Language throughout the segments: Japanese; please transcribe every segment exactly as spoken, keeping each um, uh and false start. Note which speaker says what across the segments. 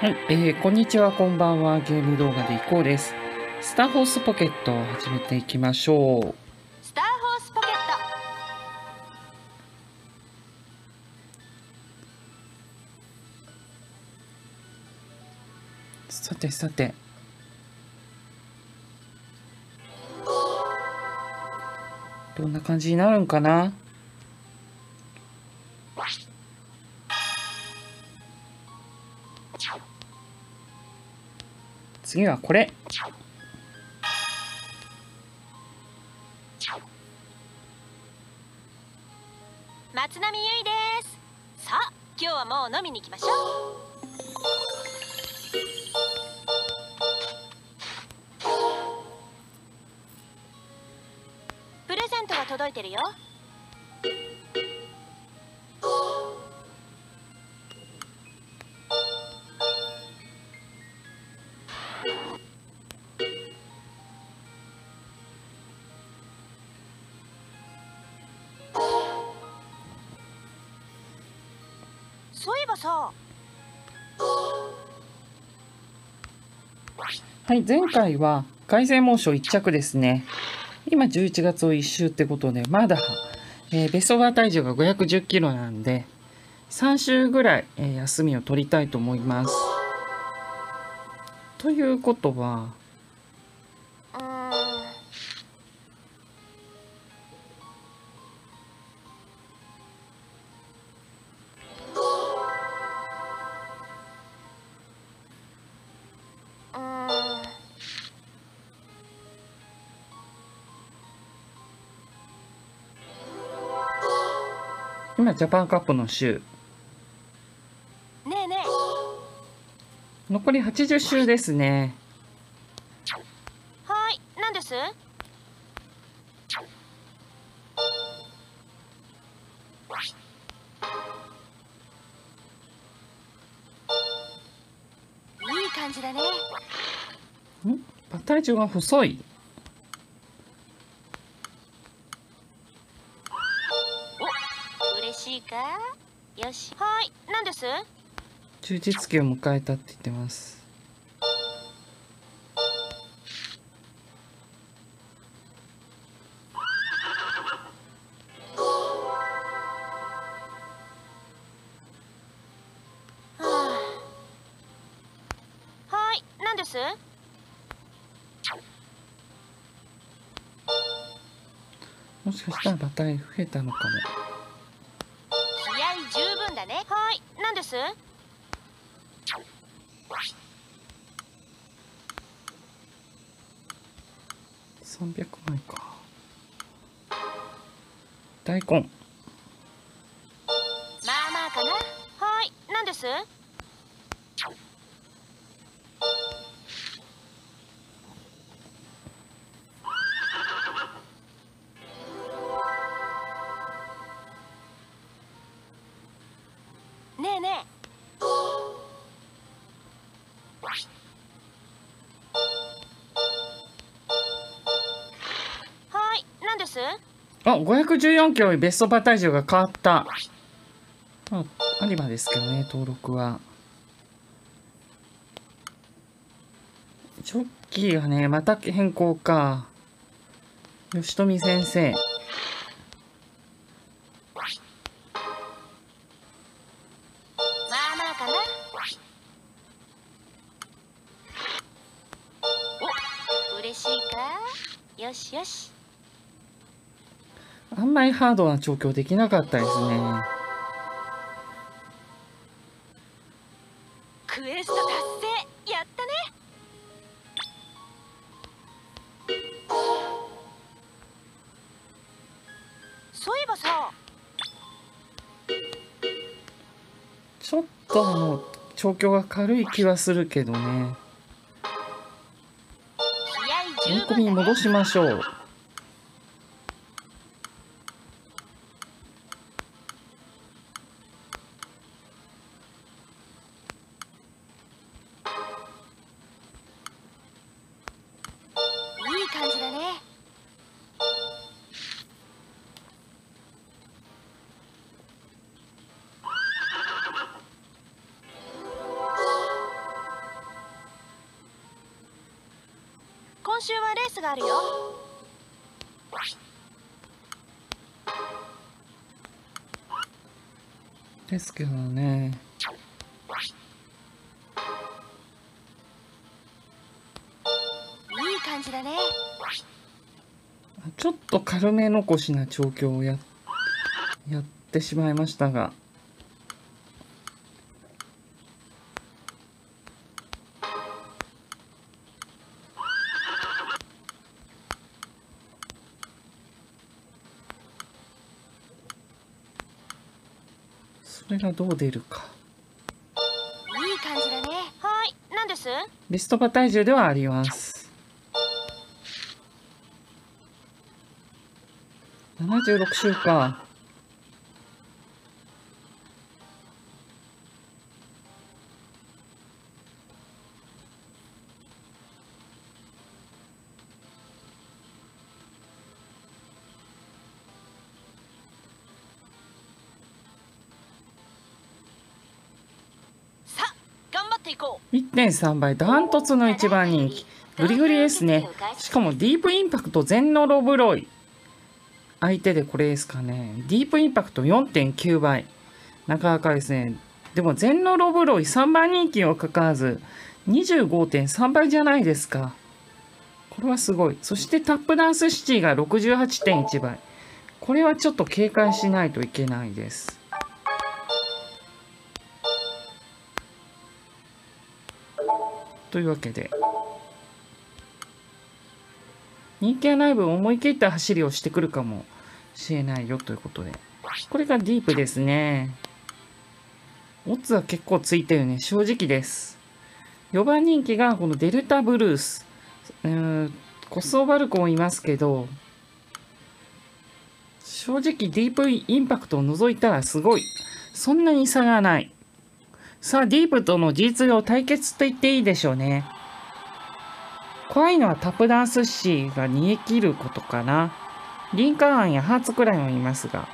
Speaker 1: はい、えー、こんにちは、こんばんは。ゲーム動画でいこうです。スターホースポケットを始めていきましょう。
Speaker 2: スターホースポケッ
Speaker 1: さてさて。どんな感じになるんかな。次はこれ。
Speaker 2: 松並優衣です。さあ、今日はもう飲みに行きましょう。プレゼントが届いてるよ。そういえばさ。
Speaker 1: はい、前回は凱旋門賞いっ着ですね。今じゅういちがつをいっ周ってことで、まだ、えー、ベストオーバー体重がごひゃくじゅっキロなんで、さん週ぐらい、えー、休みを取りたいと思います。ということは、
Speaker 2: うーん。うーん。
Speaker 1: 今ジャパンカップの週。
Speaker 2: ねえねえ。
Speaker 1: 残りはちじゅう周ですね。
Speaker 2: はい、何です？いい感じだね。
Speaker 1: ん？体重が細い。
Speaker 2: お、嬉しいか？よし。はい、何です？
Speaker 1: 充実期を迎えたって言ってます。
Speaker 2: はい、何です？
Speaker 1: もしかしたら馬体増えたのかも。
Speaker 2: 気合十分だね。はい、何です？
Speaker 1: さんびゃくまいか。大根。
Speaker 2: まあまあかな。はい、何です？ねえねえ。はい、何です？
Speaker 1: あ、ごひゃくじゅうよんキロにベスト馬体重が変わった。まあ、有馬ですけどね、登録は。ジョッキーがね、また変更か。吉富先生。
Speaker 2: まあまあかな。お、嬉しいか？よしよし。
Speaker 1: あんまりハードな調教できなかったですね。
Speaker 2: クエスト達成、やったね。そういえばさ。
Speaker 1: ちょっとあの、調教が軽い気はするけどね。
Speaker 2: 気合十分だね。
Speaker 1: 追い込みに戻しましょう。
Speaker 2: いい感じだね。 週はレースがあるよ。
Speaker 1: ですけどね。
Speaker 2: いい感じだね。
Speaker 1: ちょっと軽め残しな調教をややってしまいましたが。それがどう出るか。
Speaker 2: いい感じだね。はい、何です？
Speaker 1: ベスト馬体重ではあります。ななじゅうろく週か。
Speaker 2: さあ、頑張っていこう。
Speaker 1: いってんさん 倍ダントツの一番人気グリグリですね。しかもディープインパクト全ノロブロイ相手でこれですかね。ディープインパクト よんてんきゅう 倍なかなかですね。でも全ノロブロイさんばん人気をかかわず にじゅうごてんさん 倍じゃないですか。これはすごい。そしてタップダンスシティが ろくじゅうはちてんいち 倍。これはちょっと警戒しないといけないです。というわけで人気がない分思い切った走りをしてくるかもしれないよということで、これがディープですね。オッズは結構ついてるね。正直です。よんばん人気がこのデルタブルース、うーんコスオバルコもいますけど、正直ディープインパクトを除いたらすごいそんなに差がない。さあディープとの実力対決と言っていいでしょうね。怖いのはタップダンスシーが逃げ切ることかな。リンカーンやハーツくらいもいますが。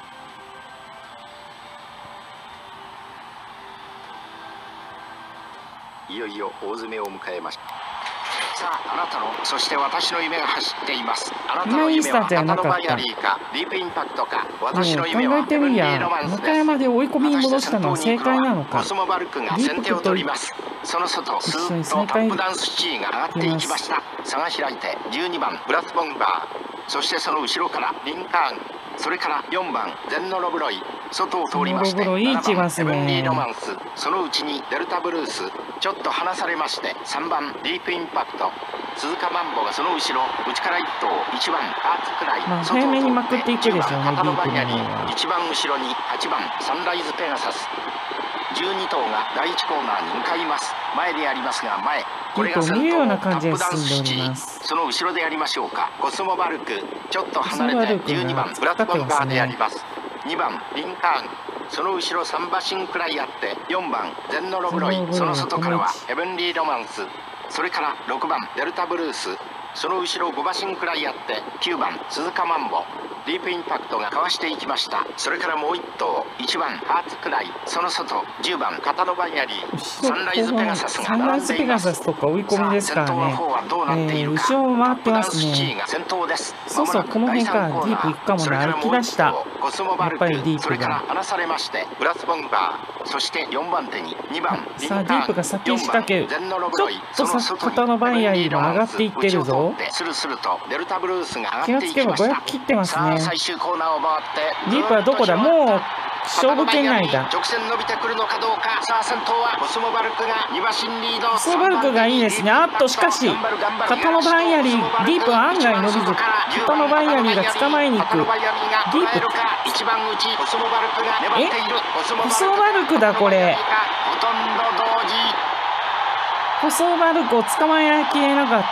Speaker 3: いよいよ大詰めを迎えました。さあ、あなたの、そして私の夢が走っています。あなたの夢はアタノバイアリーか、ディープインパクトか、私の夢はヘブンリーロマンスです。
Speaker 1: 中山で追い込みに戻したのは正解なのか。
Speaker 3: コスモバルクが先手を取ります。その外、スーッとタップダンスシーが上がっていきました。差が開いてじゅうにばんブラスボンバー、そしてその後ろからリンカーン、それからよんばんゼンノロブロイ、外を通りましてななばんヘブンリーロマンス、そのうちにデルタブルース、ちょっと離されましてさんばんディープインパクト、鈴鹿マンボがその後ろ、内からいっ頭いちばんハーツくらい、
Speaker 1: まあ、早めにまくっていくでしょうね。ディープの方は
Speaker 3: 一番後ろにはちばんサンライズペガサス、じゅうに頭がだいいちコーナーに向かいます。前でやりますが前、これが先頭のタップダンスシティ、その後ろでやりましょうか。コスモバルクちょっと離れてじゅうにばんブラッドボンバーでやります。にばんリンカーン、その後ろさん馬身くらいあってよんばんゼンノロブロイ、その外からはヘブンリーロマンス、それからろくばんデルタブルース、その後ろご馬身くらいあってきゅうばん鈴鹿マンボ、ディープインパクトがかわしていきました。それからもういっ頭いちばんハーツくらい、その外じゅうばんカタノバイアリー、サンライズペガサスが並んでいます。サンライズペガサスとか追い込みですからね。えー、後ろを回ってますね。そうそう、この辺からディープ行くかもな。歩き出した。やっぱりディープが。それから離されましてブラスボンバー、そしてよんばん手ににばんリンカーン、さあディープが先仕掛ける。ちょっとさカタノバイアリーも上がっていってるぞ。気がつけばごひゃく切ってますね。ディープはどこだ。もう勝負圏内だ。 直線伸びてくるのかどうか。さあ先頭はコスモバルクがに馬身リード。
Speaker 1: コスモバルクがいいですね。あっとしかしカタノバイアリー、ディープは案外伸びず、カタノバイアリーが捕まえに行く。ディープ
Speaker 3: 一番内、コスモバルクが粘っている。
Speaker 1: コスモバルクだこれ。
Speaker 3: ほとんど同時。
Speaker 1: コスモバルクを捕まえきれなかった。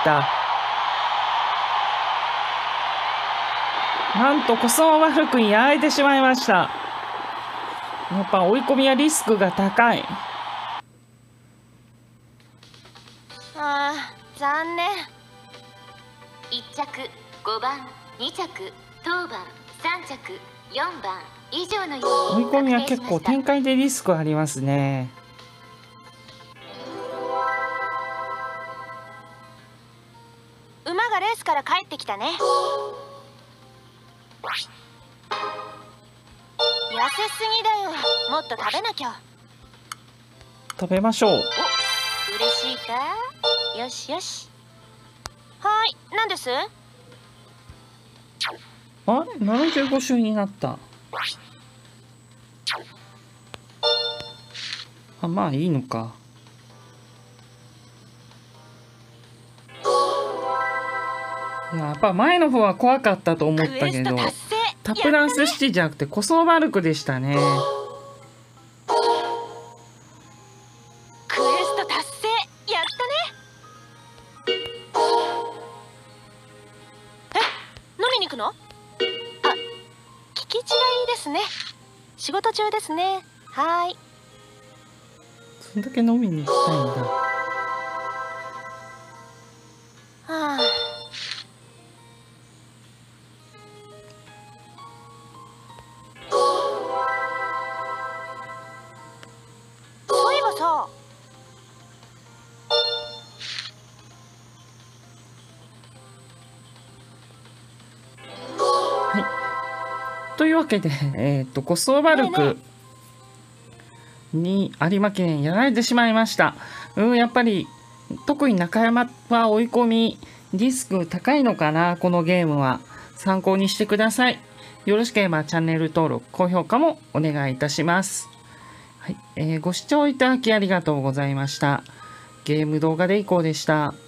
Speaker 1: なんとコスモバルクにやられてしまいました。やっぱ追い込みはリスクが高い。
Speaker 2: あー残念。
Speaker 4: いっ着ごばん、に着当番、さん着よんばん以上のように
Speaker 1: 追い込みは結構展開でリスクありますね。
Speaker 2: 馬から帰ってきたね。痩せすぎだよ。もっと食べなきゃ。
Speaker 1: 食べましょう。
Speaker 2: お、嬉しいか。よしよし。はい、何です？
Speaker 1: あれ、ななじゅうご週になった。あ、まあいいのか。いや、やっぱ前の方は怖かったと思ったけど、タプランスシティじゃなくてコソバルクでしたね。
Speaker 2: クエスト達成、やったね。え、飲みに行くの？あ、聞き違いですね。仕事中ですね。はい。
Speaker 1: そんだけ飲みに行きたいんだ。
Speaker 2: はあ。そういえばさ。
Speaker 1: はい。というわけで、えっと、コソバルクに有馬記念やられてしまいました。うん、やっぱり、特に中山は追い込みリスク高いのかな、このゲームは。参考にしてください。よろしければチャンネル登録、高評価もお願いいたします。はい、えー、ご視聴いただきありがとうございました。ゲーム動画でいこうでした。